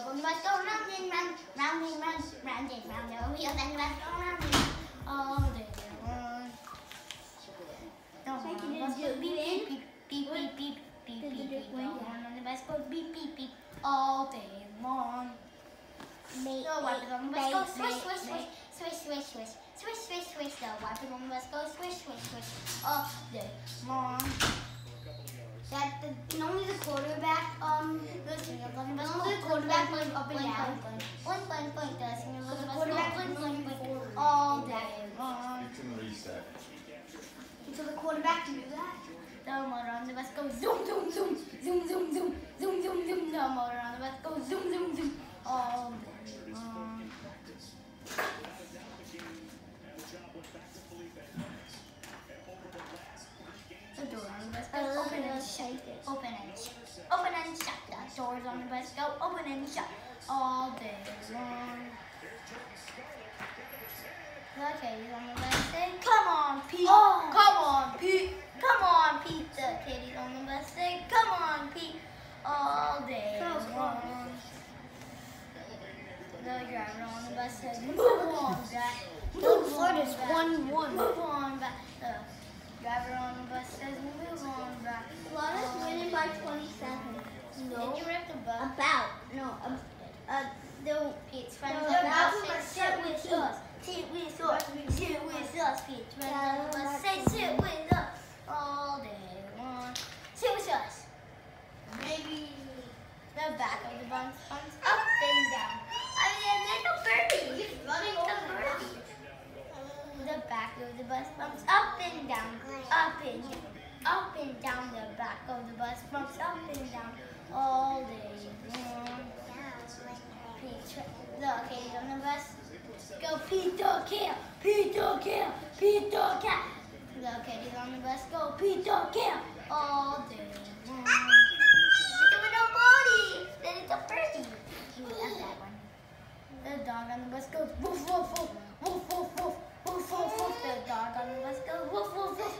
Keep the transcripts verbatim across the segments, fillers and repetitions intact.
on the bus go round and round, round and round, round and round. The wheels on the bus go round and round all day long. Don't on the bus go beep beep beep beep beep beep beep beep beep. Don't on the bus go beep beep beep all day long. The wipers on the bus go swish swish swish swish swish swish swish swish swish. The wipers on the bus go swish swish swish all day long. That the, and only the quarterback um goes to the bus. Only the quarterback goes up and down. Blink blink blink. The singer goes the quarterback blink blink blink all day long. You can reset. So the quarterback can do that. The motor on the bus goes zoom zoom zoom zoom zoom zoom zoom zoom zoom. The motor on the bus goes zoom zoom zoom all day long. The door on the bus goes open and shut. Open and shut. Open and shut. The doors on the bus go open and shut all day long. The kitties on the bus say, "Come on, Pete! Oh. Come on, Pete! Come on, Pete!" The kitties on the bus say, "Come on, Pete!" all day long. The driver on the bus says, "Move on, back. Move on, back. one one. Move on, back." The driver on the bus says, "Move on, back." Lana's winning by twenty-seven. No. Did you rip the bus? About. No. Um, uh, the Pete's friends No, on the about bus say, what "Sit said with Pete. us. Sit with us. Sit with us." Pete's friends on the bus say, "Sit with us all day long. Sit with us." Maybe the back of the bus comes up and down. I mean, there's a birdie. He's running The over the bus. birdie. The back of the bus bumps up and down, up and down, up and down. The back of the bus bumps up and down all day long. Pete, the kitties on the bus go Peter Kill, Peter Kill, Peter Cat. The kitties on the bus go Peter Kill all day long. It's a little birdie. Then it's a birdie. You love that one. The dog on the bus goes woof woof woof woof woof woof woof woof woof. The dog on the bus goes woof woof woof.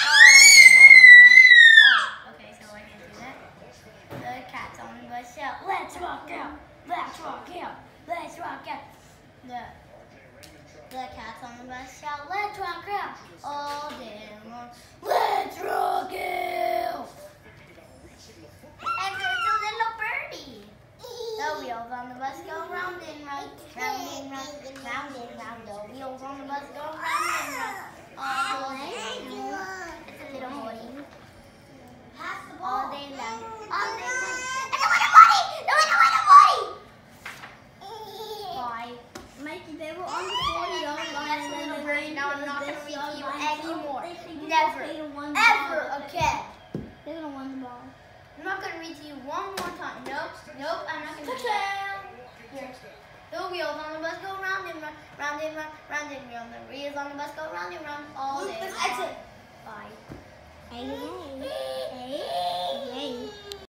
Oh, okay, so I can do that. The cats on the bus shout, "Let's rock out! Let's rock out! Let's rock out!" The the cats on the bus shout, "Let's rock out!" all day long. Let's rock out! And there's a little birdie. The wheels on the bus go round and round, round and round, round and round. The wheels on the bus go round and round all day long. It's a little boy. Pass the ball. All day long. All day long. It's a little buddy! The little little buddy! Why? Mikey, they were on the forty-yard line. That's a little birdie. Now I'm not going to read to you anymore. Never. Never. Ever again. They're going to win the ball. I'm not going to read to you one more time. Nope. Nope. I'm not going to read it. Here. The wheels on the bus go round and round, round and round, round and round. The wheels on the bus go round and round all day. Let's exit. Bye. Hey, hey, hey.